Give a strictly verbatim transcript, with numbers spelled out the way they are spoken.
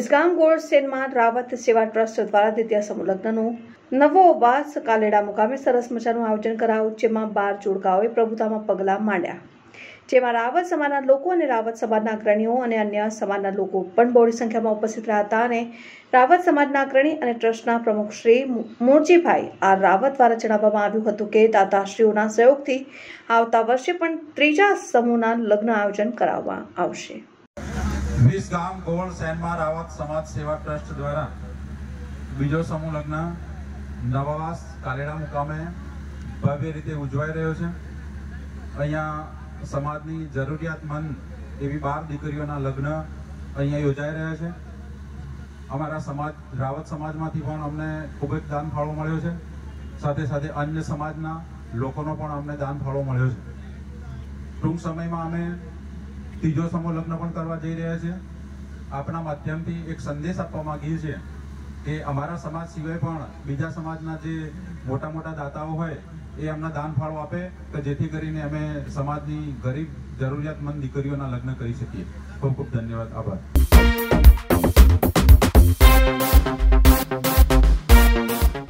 વિસગામ ગોળસેનમાં રાવત સેવા ટ્રસ્ટ દ્વારા દ્વિતીય સમૂહ લગ્નનું નવો વાસ કાલેડા મુકામે સરસ મજાનું આયોજન કરાયું, જેમાં બાર જોડકાઓએ પ્રભુતામાં પગલાં માંડ્યા, જેમાં રાવત સમાજના લોકો અને રાવત સમાજના અગ્રણીઓ અને અન્ય સમાજના લોકો પણ બહોળી સંખ્યામાં ઉપસ્થિત રહ્યા હતા. અને રાવત સમાજના અગ્રણી અને ટ્રસ્ટના પ્રમુખ શ્રી મોરજીભાઈ આર રાવત દ્વારા જણાવવામાં આવ્યું હતું કે દાતાશ્રીઓના સહયોગથી આવતા વર્ષે પણ ત્રીજા સમૂહના લગ્ન આયોજન કરવામાં આવશે. વિસગામ ગોળસેનમાં રાવત સમાજ સેવા ટ્રસ્ટ દ્વારા બીજો સમૂહ લગ્ન નવાવાસ કાલેડા મુકામે ભવ્ય રીતે ઉજવાઈ રહ્યો છે. અહીંયા સમાજની જરૂરિયાતમંદ એવી બાર દીકરીઓના લગ્ન અહીંયા યોજાઈ રહ્યા છે. અમારા સમાજ રાવત સમાજમાંથી પણ અમને ખૂબ જ દાન ફાળો મળ્યો છે. સાથે સાથે અન્ય સમાજના લોકોનો પણ અમને દાન ફાળો મળ્યો છે. ટૂંક સમયમાં અમે ત્રીજો સમૂહ લગ્ન પણ કરવા જઈ રહ્યા છે. આપણા માધ્યમથી એક સંદેશ આપવા માંગીએ છીએ કે અમારા સમાજ સિવાય પણ બીજા સમાજના જે મોટા મોટા દાતાઓ હોય એ અમને દાન ફાળો આપે, તો જેથી કરીને અમે સમાજની ગરીબ જરૂરિયાતમંદ દીકરીઓના લગ્ન કરી શકીએ. ખૂબ ખૂબ ધન્યવાદ. આભાર.